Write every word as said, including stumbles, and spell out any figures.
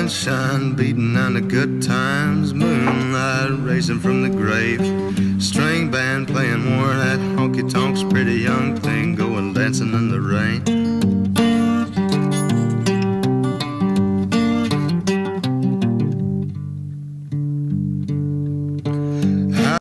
sunshine beating on the good times, moonlight racing from the grave, string band playing more of that honky-tonk's pretty young thing going dancing in the rain.